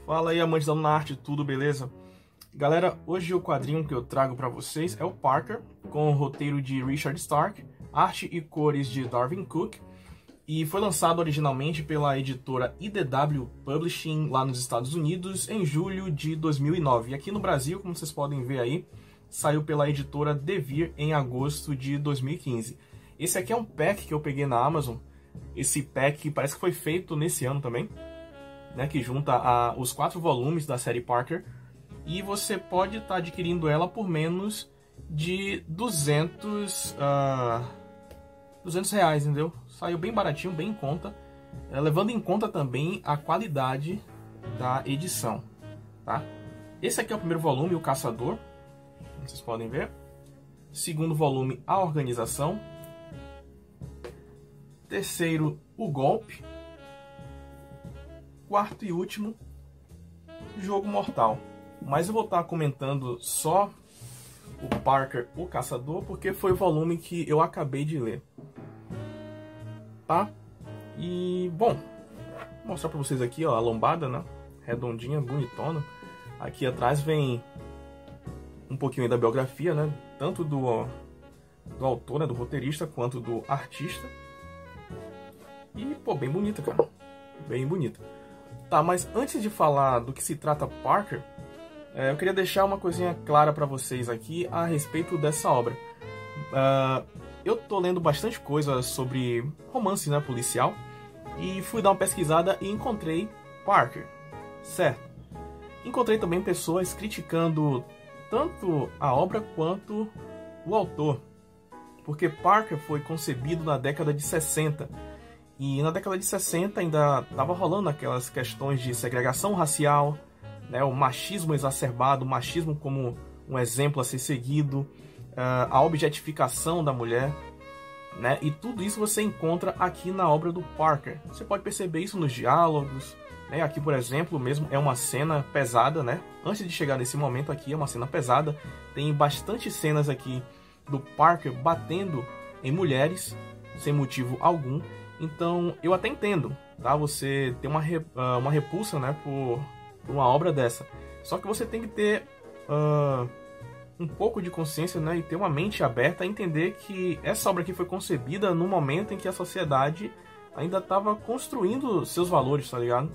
Fala aí, amantes da arte, tudo beleza? Galera, hoje o quadrinho que eu trago para vocês é o Parker, com o roteiro de Richard Stark, arte e cores de Darwin Cook, e foi lançado originalmente pela editora IDW Publishing lá nos Estados Unidos em julho de 2009. E aqui no Brasil, como vocês podem ver aí, saiu pela editora Devir em agosto de 2015. Esse aqui é um pack que eu peguei na Amazon. Esse pack parece que foi feito nesse ano também, né, que junta os 4 volumes da série Parker, e você pode estar adquirindo ela por menos de 200 reais, entendeu? Saiu bem baratinho, bem em conta, levando em conta também a qualidade da edição, tá? Esse aqui é o primeiro volume, o Caçador, vocês podem ver. Segundo volume, a Organização. Terceiro, o Golpe. Quarto e último, Jogo Mortal. Mas eu vou estar comentando só o Parker, o Caçador, porque foi o volume que eu acabei de ler, tá? E, bom, vou mostrar pra vocês aqui, ó, a lombada, né? Redondinha, bonitona. Aqui atrás vem um pouquinho aí da biografia, né? Tanto do autor, né? Do roteirista, quanto do artista. E, pô, bem bonita, cara. Bem bonita. Tá, mas antes de falar do que se trata Parker, eu queria deixar uma coisinha clara para vocês aqui a respeito dessa obra. Eu tô lendo bastante coisa sobre romance, né, policial, e fui dar uma pesquisada e encontrei Parker, certo? Encontrei também pessoas criticando tanto a obra quanto o autor, porque Parker foi concebido na década de 60, e na década de 60 ainda estava rolando aquelas questões de segregação racial, né, o machismo exacerbado, o machismo como um exemplo a ser seguido, a objetificação da mulher, né, e tudo isso você encontra aqui na obra do Parker. Você pode perceber isso nos diálogos, né, aqui, por exemplo, mesmo é uma cena pesada, né, antes de chegar nesse momento aqui é uma cena pesada, tem bastante cenas aqui do Parker batendo em mulheres, sem motivo algum. Então, eu até entendo, tá? Você tem uma repulsa, né, por uma obra dessa. Só que você tem que ter um pouco de consciência, né, e ter uma mente aberta a entender que essa obra aqui foi concebida no momento em que a sociedade ainda estava construindo seus valores, tá ligado?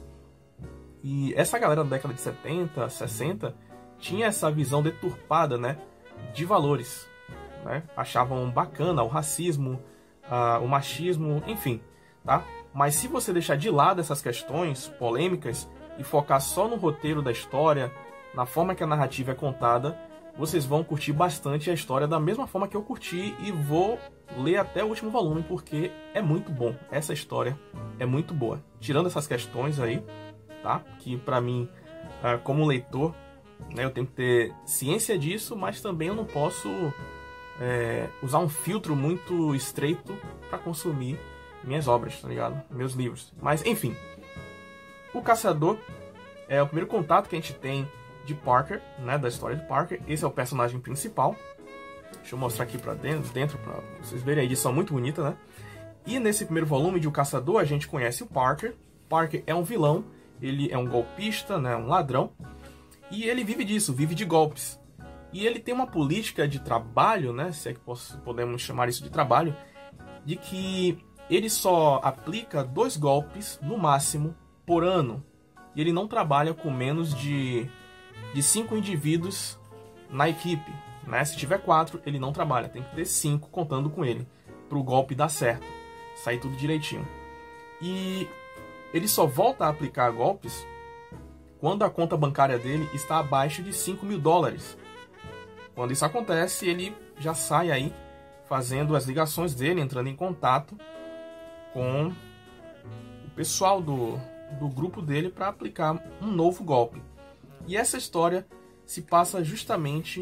E essa galera da década de 70, 60 tinha essa visão deturpada, né, de valores, né? Achavam bacana o racismo, o machismo, enfim, tá? Mas se você deixar de lado essas questões polêmicas e focar só no roteiro da história, na forma que a narrativa é contada, vocês vão curtir bastante a história da mesma forma que eu curti, e vou ler até o último volume porque é muito bom. Essa história é muito boa. Tirando essas questões aí, tá? Que pra mim, como leitor, né, eu tenho que ter ciência disso, mas também eu não posso usar um filtro muito estreito para consumir minhas obras, tá ligado? Meus livros. Mas, enfim. O Caçador é o primeiro contato que a gente tem de Parker, né? Da história de Parker. Esse é o personagem principal. Deixa eu mostrar aqui pra dentro para vocês verem. A edição muito bonita, né? E nesse primeiro volume de O Caçador, a gente conhece o Parker. Parker é um vilão. Ele é um golpista, né? Um ladrão. E ele vive disso, vive de golpes. E ele tem uma política de trabalho, né? Se é que podemos chamar isso de trabalho, de que ele só aplica 2 golpes, no máximo, por ano. E ele não trabalha com menos de 5 indivíduos na equipe, né? Se tiver 4, ele não trabalha. Tem que ter 5 contando com ele, para o golpe dar certo, sair tudo direitinho. E ele só volta a aplicar golpes quando a conta bancária dele está abaixo de $5.000. Quando isso acontece, ele já sai aí fazendo as ligações dele, entrando em contato com o pessoal do grupo dele para aplicar um novo golpe. E essa história se passa justamente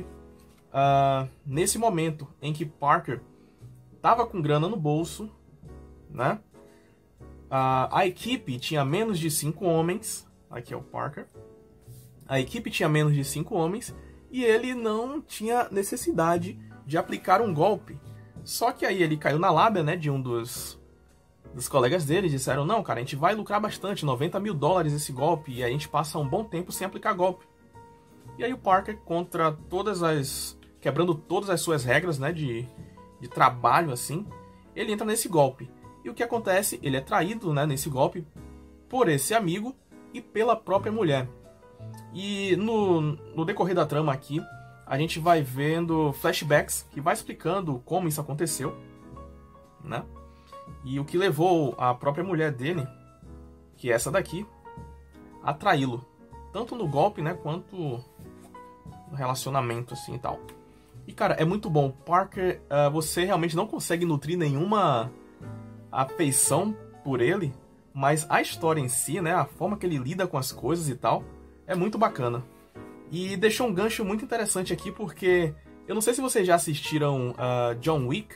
nesse momento em que Parker estava com grana no bolso, né? A equipe tinha menos de 5 homens. Aqui é o Parker. A equipe tinha menos de 5 homens e ele não tinha necessidade de aplicar um golpe. Só que aí ele caiu na lábia, né, de um dos dos colegas dele disseram, não, cara, a gente vai lucrar bastante, 90 mil dólares esse golpe, e a gente passa um bom tempo sem aplicar golpe. E aí o Parker, quebrando todas as suas regras, né, de trabalho, assim, ele entra nesse golpe. E o que acontece? Ele é traído, né, nesse golpe por esse amigo e pela própria mulher. E no decorrer da trama aqui, a gente vai vendo flashbacks que vai explicando como isso aconteceu, né? E o que levou a própria mulher dele, que é essa daqui, a traí-lo. Tanto no golpe, né, quanto no relacionamento, assim, e tal. E, cara, é muito bom. Parker, você realmente não consegue nutrir nenhuma afeição por ele, mas a história em si, né, a forma que ele lida com as coisas e tal, é muito bacana. E deixou um gancho muito interessante aqui, porque eu não sei se vocês já assistiram John Wick,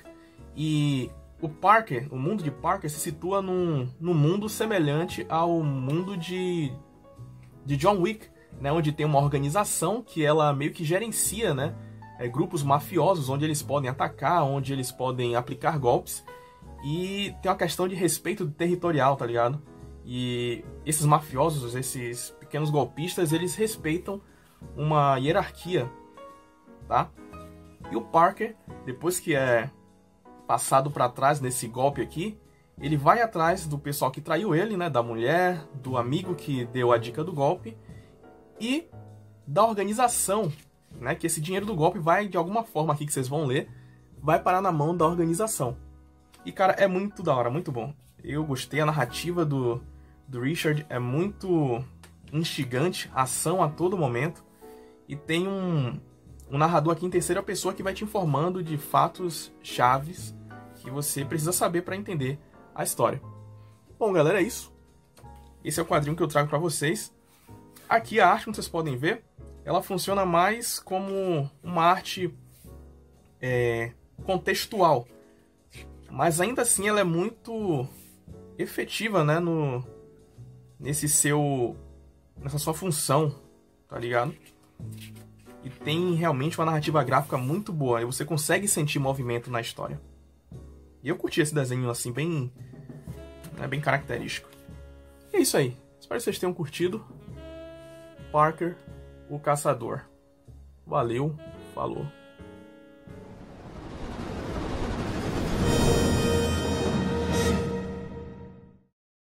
e o Parker, o mundo de Parker se situa num mundo semelhante ao mundo de John Wick, né, onde tem uma organização que ela meio que gerencia, né, grupos mafiosos, onde eles podem atacar, onde eles podem aplicar golpes, e tem uma questão de respeito territorial, tá ligado? E esses mafiosos, esses pequenos golpistas, eles respeitam uma hierarquia, tá? E o Parker, depois que é passado para trás nesse golpe aqui, ele vai atrás do pessoal que traiu ele, né, da mulher, do amigo que deu a dica do golpe e da organização, né, que esse dinheiro do golpe vai, de alguma forma aqui que vocês vão ler, vai parar na mão da organização. E, cara, é muito da hora, muito bom. Eu gostei, a narrativa do Richard é muito instigante, ação a todo momento, e tem um narrador aqui em terceira pessoa que vai te informando de fatos chaves que você precisa saber para entender a história. Bom, galera, é isso. Esse é o quadrinho que eu trago para vocês. Aqui a arte, como vocês podem ver, ela funciona mais como uma arte contextual. Mas ainda assim ela é muito efetiva, né, nessa sua função, tá ligado? E tem realmente uma narrativa gráfica muito boa, e você consegue sentir movimento na história. E eu curti esse desenho assim, bem característico. E é isso aí. Espero que vocês tenham curtido. Parker, o Caçador. Valeu, falou.